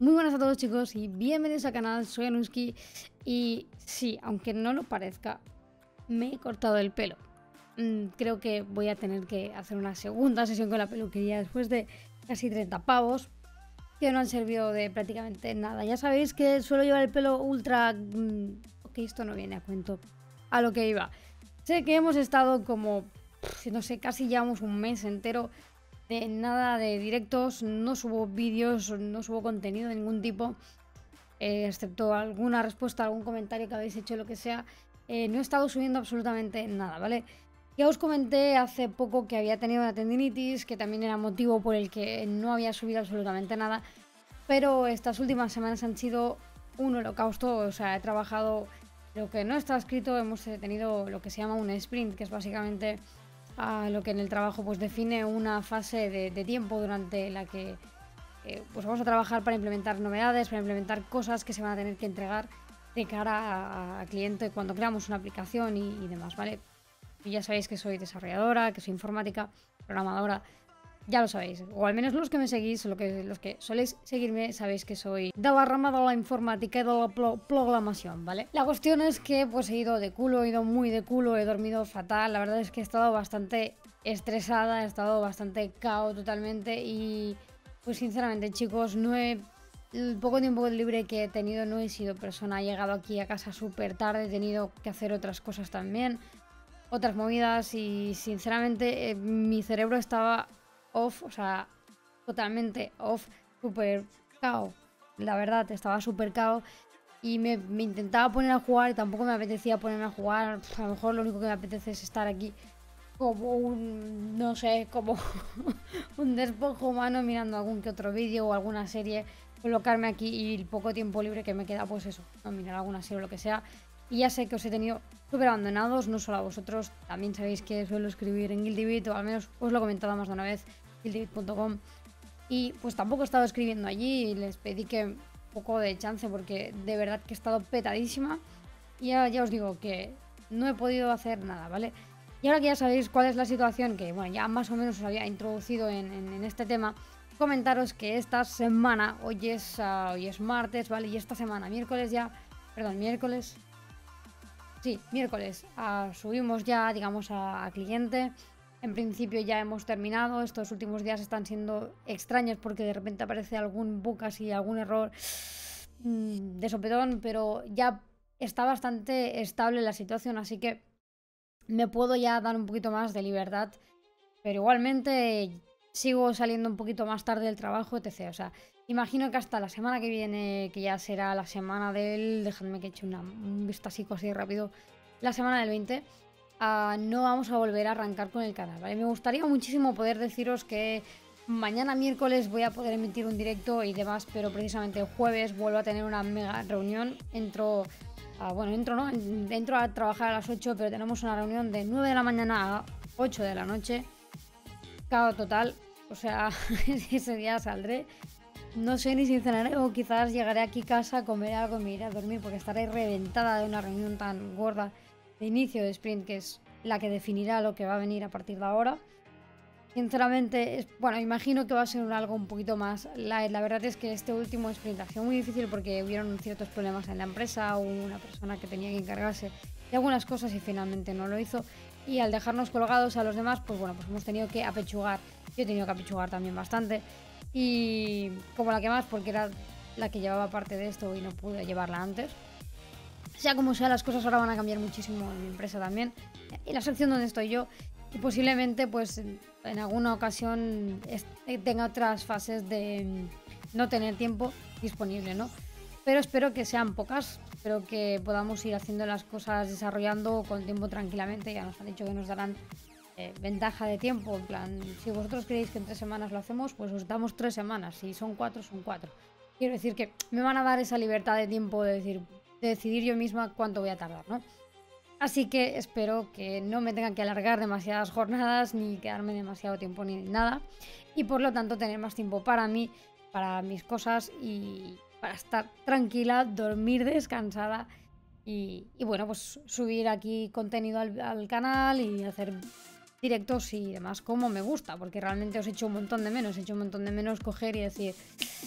Muy buenas a todos, chicos, y bienvenidos al canal. Soy Anuski y sí, aunque no lo parezca, me he cortado el pelo. Creo que voy a tener que hacer una segunda sesión con la peluquería después de casi 30 pavos que no han servido de prácticamente nada. Ya sabéis que suelo llevar el pelo ultra... ok, esto no viene a cuento a lo que iba. Sé que hemos estado como, no sé, casi llevamos un mes entero de nada de directos, no subo vídeos, no subo contenido de ningún tipo, excepto alguna respuesta, algún comentario que habéis hecho, lo que sea. No he estado subiendo absolutamente nada, ¿vale? Ya os comenté hace poco que había tenido una tendinitis, que también era motivo por el que no había subido absolutamente nada, pero estas últimas semanas han sido un holocausto. O sea, he trabajado lo que no está escrito, hemos tenido lo que se llama un sprint, que es básicamente lo que en el trabajo pues define una fase de tiempo durante la que pues vamos a trabajar para implementar novedades, para implementar cosas que se van a tener que entregar de cara a cliente cuando creamos una aplicación y demás, ¿vale? Y ya sabéis que soy desarrolladora, que soy informática, programadora, ya lo sabéis, o al menos los que me seguís, los que soléis seguirme, sabéis que soy de la rama de la informática y de la programación, ¿vale? La cuestión es que pues he ido de culo, he ido muy de culo, he dormido fatal, la verdad es que he estado bastante estresada, he estado bastante cao totalmente y pues sinceramente, chicos, el poco tiempo libre que he tenido no he sido persona, he llegado aquí a casa súper tarde, he tenido que hacer otras cosas también, otras movidas y sinceramente mi cerebro estaba off, o sea, totalmente off, súper cao. La verdad, estaba súper cao y me intentaba poner a jugar y tampoco me apetecía ponerme a jugar. A lo mejor lo único que me apetece es estar aquí como un, no sé, como un despojo humano mirando algún que otro vídeo o alguna serie, colocarme aquí y el poco tiempo libre que me queda, pues eso, no mirar alguna serie o lo que sea. Y ya sé que os he tenido súper abandonados, no solo a vosotros, también sabéis que suelo escribir en Guildybit, o al menos os lo he comentado más de una vez, guildybit.com, y pues tampoco he estado escribiendo allí y les pedí que un poco de chance porque de verdad que he estado petadísima y ya os digo que no he podido hacer nada, ¿vale? Y ahora que ya sabéis cuál es la situación, que bueno, ya más o menos os había introducido en este tema, comentaros que esta semana, hoy es martes, ¿vale? Y esta semana, miércoles, subimos ya, digamos, a cliente. En principio ya hemos terminado. Estos últimos días están siendo extraños porque de repente aparece algún bug así, algún error de sopetón, pero ya está bastante estable la situación, así que me puedo ya dar un poquito más de libertad. Pero igualmente sigo saliendo un poquito más tarde del trabajo, etc. O sea, imagino que hasta la semana que viene, que ya será la semana del... Dejadme que eche un vistacico así rápido. La semana del 20, no vamos a volver a arrancar con el canal, ¿vale? Me gustaría muchísimo poder deciros que mañana miércoles voy a poder emitir un directo y demás, pero precisamente el jueves vuelvo a tener una mega reunión. Entro a trabajar a las 8, pero tenemos una reunión de 9 de la mañana a 8 de la noche. Caos total, o sea, ese día saldré, no sé ni si cenaré o quizás llegaré aquí a casa, comeré algo y me iré a dormir porque estaré reventada de una reunión tan gorda de inicio de sprint que es la que definirá lo que va a venir a partir de ahora. Sinceramente, bueno, imagino que va a ser algo un poquito más light. La verdad es que este último sprint ha sido muy difícil porque hubieron ciertos problemas en la empresa, hubo una persona que tenía que encargarse de algunas cosas y finalmente no lo hizo. Y al dejarnos colgados a los demás, pues bueno, pues hemos tenido que apechugar. Yo he tenido que apechugar también bastante. Y como la que más, porque era la que llevaba parte de esto y no pude llevarla antes. Sea como sea, las cosas ahora van a cambiar muchísimo en mi empresa también. Y la sección donde estoy yo. Y posiblemente pues en alguna ocasión tenga otras fases de no tener tiempo disponible, ¿no? Pero espero que sean pocas, espero que podamos ir haciendo las cosas, desarrollando con tiempo tranquilamente. Ya nos han dicho que nos darán ventaja de tiempo, en plan, si vosotros creéis que en 3 semanas lo hacemos, pues os damos 3 semanas, si son 4, son 4. Quiero decir que me van a dar esa libertad de tiempo de decidir yo misma cuánto voy a tardar, ¿no? Así que espero que no me tengan que alargar demasiadas jornadas ni quedarme demasiado tiempo ni nada. Y por lo tanto tener más tiempo para mí, para mis cosas y para estar tranquila, dormir descansada y bueno, pues subir aquí contenido al canal y hacer directos y demás como me gusta. Porque realmente os echo un montón de menos. He hecho un montón de menos coger y decir...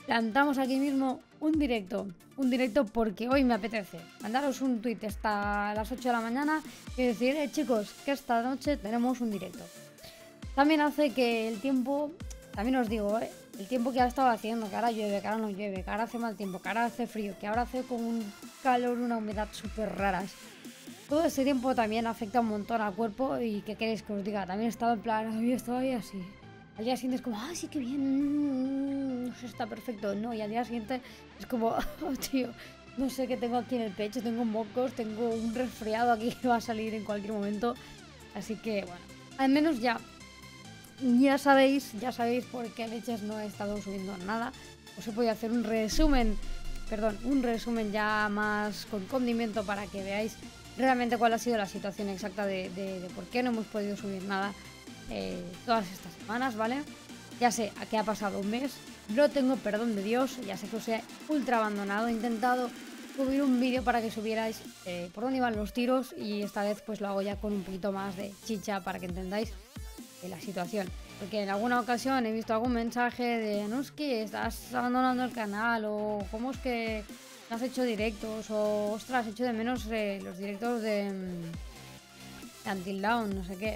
plantamos aquí mismo un directo porque hoy me apetece mandaros un tweet hasta las 8 de la mañana y decir, chicos, que esta noche tenemos un directo. También hace que el tiempo, también os digo, el tiempo que ha estado haciendo, que ahora llueve, que ahora no llueve, que ahora hace mal tiempo, que ahora hace frío, que ahora hace con un calor, una humedad súper raras. Todo ese tiempo también afecta un montón al cuerpo y ¿qué queréis que os diga? También he estado en plan, hoy estoy así. Al día siguiente es como, sí, qué bien, no sé, está perfecto. No, y al día siguiente es como, oh, tío, no sé qué tengo aquí en el pecho, tengo mocos, tengo un resfriado aquí que va a salir en cualquier momento. Así que, bueno, al menos ya sabéis por qué leches no he estado subiendo nada. Os he podido hacer un resumen ya más con condimento para que veáis realmente cuál ha sido la situación exacta de por qué no hemos podido subir nada todas estas semanas, ¿vale? Ya sé que ha pasado un mes, no tengo perdón de Dios, ya sé que os he ultra abandonado, he intentado subir un vídeo para que subierais por dónde iban los tiros y esta vez pues lo hago ya con un poquito más de chicha para que entendáis la situación. Porque en alguna ocasión he visto algún mensaje de Nuski, estás abandonando el canal o cómo es que no has hecho directos o ostras, echo de menos los directos de Until Dawn, no sé qué.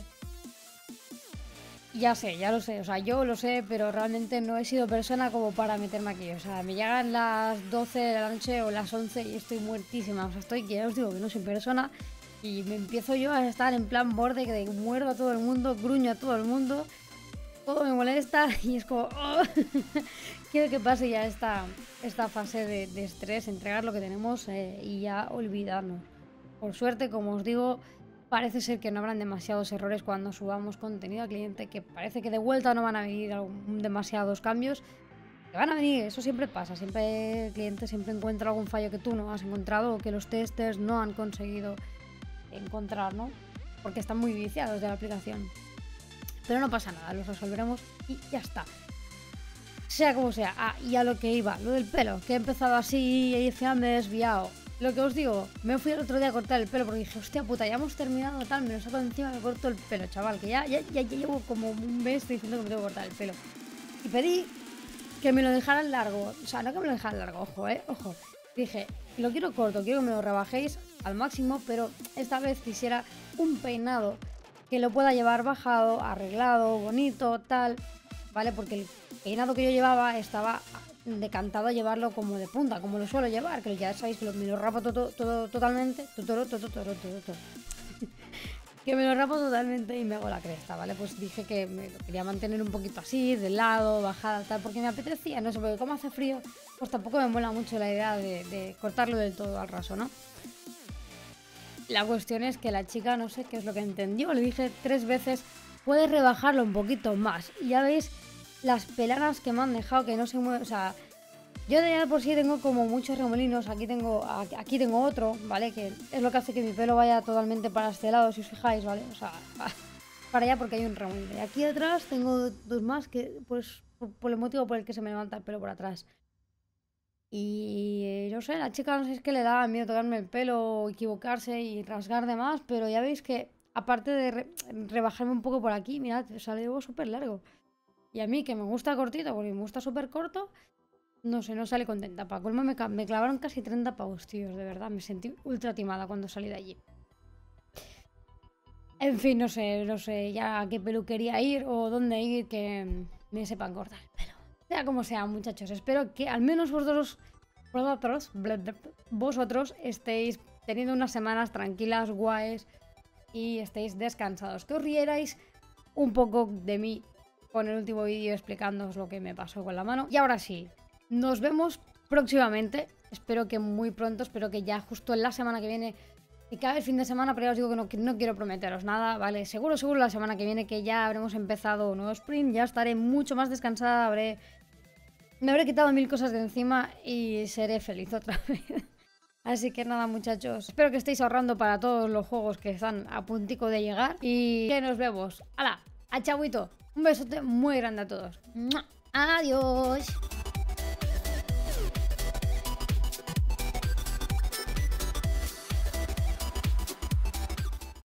Ya lo sé, o sea, yo lo sé, pero realmente no he sido persona como para meterme aquí. O sea, me llegan las 12 de la noche o las 11 y estoy muertísima. O sea, que ya os digo que no soy persona y me empiezo yo a estar en plan borde que muerdo a todo el mundo, gruño a todo el mundo, todo me molesta y es como, oh, quiero que pase ya esta fase de estrés, entregar lo que tenemos y ya olvidarnos. Por suerte, como os digo, parece ser que no habrán demasiados errores cuando subamos contenido al cliente, que parece que de vuelta no van a venir demasiados cambios. Que van a venir, eso siempre pasa, siempre el cliente siempre encuentra algún fallo que tú no has encontrado o que los testers no han conseguido encontrar, ¿no? Porque están muy viciados de la aplicación. Pero no pasa nada, los resolveremos y ya está. Sea como sea. Y a lo que iba, lo del pelo, que he empezado así y al final me he desviado. Lo que os digo, me fui el otro día a cortar el pelo porque dije, hostia puta, ya hemos terminado tal, me lo saco encima y me corto el pelo, chaval, que ya llevo como un mes diciendo que me tengo que cortar el pelo. Y pedí que me lo dejaran largo, o sea, no que me lo dejaran largo, ojo. Dije, lo quiero corto, quiero que me lo rebajéis al máximo, pero esta vez quisiera un peinado que lo pueda llevar bajado, arreglado, bonito, tal, ¿vale? Porque el peinado que yo llevaba estaba decantado a llevarlo como de punta, como lo suelo llevar, que ya sabéis que me lo rapo todo totalmente, que me lo rapo totalmente y me hago la cresta, ¿vale? Pues dije que me lo quería mantener un poquito así, de lado, bajada, tal, porque me apetecía, no sé, porque como hace frío, pues tampoco me mola mucho la idea de cortarlo del todo al raso, ¿no? La cuestión es que la chica, no sé qué es lo que entendió, le dije 3 veces, puedes rebajarlo un poquito más, y ya veis las pelanas que me han dejado que no se mueven, o sea, yo de por sí tengo como muchos remolinos, aquí tengo otro, ¿vale? Que es lo que hace que mi pelo vaya totalmente para este lado, si os fijáis, ¿vale? O sea, para allá porque hay un remolino. Y aquí detrás tengo 2 más que, pues, por el motivo por el que se me levanta el pelo por atrás. Y no sé, la chica no sé, es que le daba miedo tocarme el pelo, equivocarse y rasgar de más, pero ya veis que aparte de rebajarme un poco por aquí, mirad, o sea, le llevo súper largo. Y a mí, que me gusta cortito, porque me gusta súper corto, no sé, no salí contenta. Para colmo me clavaron casi 30 pavos, tíos, de verdad. Me sentí ultra timada cuando salí de allí. En fin, no sé ya a qué peluquería ir o dónde ir que me sepan cortar el pelo. Sea como sea, muchachos, espero que al menos vosotros estéis teniendo unas semanas tranquilas, guays y estéis descansados. Que os rierais un poco de mí con el último vídeo explicándoos lo que me pasó con la mano. Y ahora sí, nos vemos próximamente. Espero que muy pronto, espero que ya justo en la semana que viene, que cabe el fin de semana, pero ya os digo que no quiero prometeros nada, ¿vale? Seguro la semana que viene que ya habremos empezado un nuevo sprint, ya estaré mucho más descansada, me habré quitado 1000 cosas de encima y seré feliz otra vez. Así que nada, muchachos, espero que estéis ahorrando para todos los juegos que están a puntico de llegar y que nos vemos. ¡Hala! ¡A chauito! Un besote muy grande a todos. ¡Mua! ¡Adiós!